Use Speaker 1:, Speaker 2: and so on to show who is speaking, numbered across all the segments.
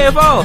Speaker 1: careful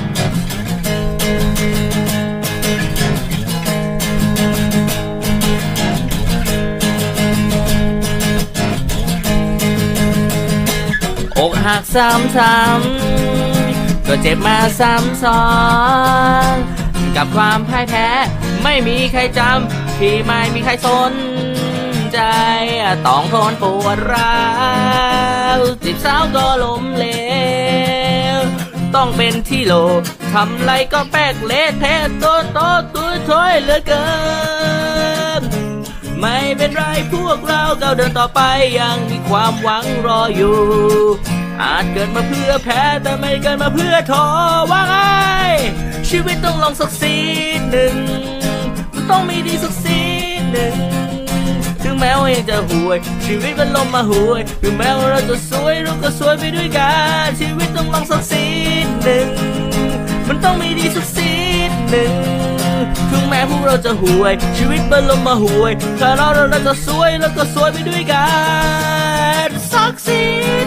Speaker 1: อกหักซ้ำก็เจ็บมาซ้ำซ้อนกับความพ่ายแพ้ไม่มีใครจำที่ไม่มีใครสนใจต้องทนปวดร้าวจีบสาวก็ล้มเหลวต้องเป็นที่โลทำไรก็แปลกเละเทะตัวช่วยเหลือเกินไม่เป็นไรพวกเราก้าวเดินต่อไปยังมีความหวังรออยู่อาจเกิดมาเพื่อแพ้แต่ไม่เกิดมาเพื่อท้อว่าไงชีวิตต้องลองสักสีหนึ่งมันต้องมีดีสักสีหนึ่งถึงแม้ว่ายังจะห่วยชีวิตก็ลมมาห่วยถึงแม้ว่าเราจะสวยเราก็สวยไปด้วยกันชีวิตต้องลองสักสีหนึ่งมันต้องมีดีสักสีหนึ่งถึงแม้พวกเราจะห่วยชีวิตมันลมมาห่วยถ้าเราจะสวยเราก็สวยไปด้วยกันสักสี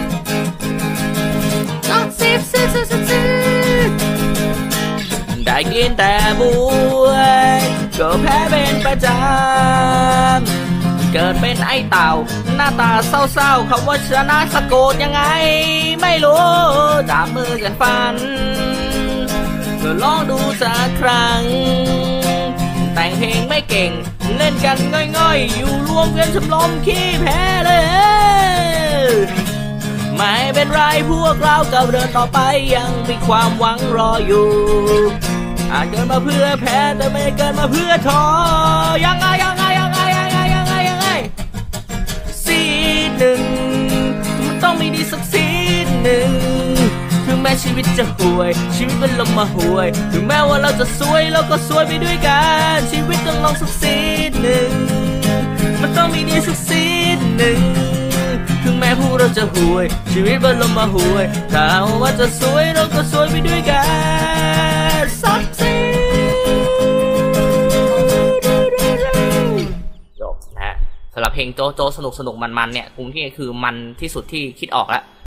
Speaker 1: ได้กินแต่บวยก็แพ้เป็นประจำเกิดเป็นไอ้เต่าหน้าตาเศร้าๆคำว่าชนะสะกดยังไงไม่รู้จับมือกันฟันก็ลองดูสักครั้งแต่งเพลงไม่เก่งเล่นกันง่อยๆอยู่รวมกันชมรมขี้แพ้เลยไม่เป็นไรพวกเราก้าวเดินต่อไปยังมีความหวังรออยู่อาจเกิดมาเพื่อแพ้แต่ไม่เกิดมาเพื่อท้อยังไงสีหนึ่งมันต้องมีดีสักสีหนึ่งถึงแม้ชีวิตจะห่วยชีวิตมันลมมาห่วยถึงแม้ว่าเราจะสวยเราก็สวยไปด้วยกันชีวิตต้องลองสักสีหนึ่งมันต้องมีดีสักสีหนึ่งถึงแม้พวกเราจะห่วยชีวิตมันลมมาห่วยถ้าว่าจะสวยเราก็สวยไปด้วยกันสักสีจบนะฮะสำหรับเพลงโจสนุกมันเนี่ยกรุงที่คือมันที่สุดที่คิดออกแล้ว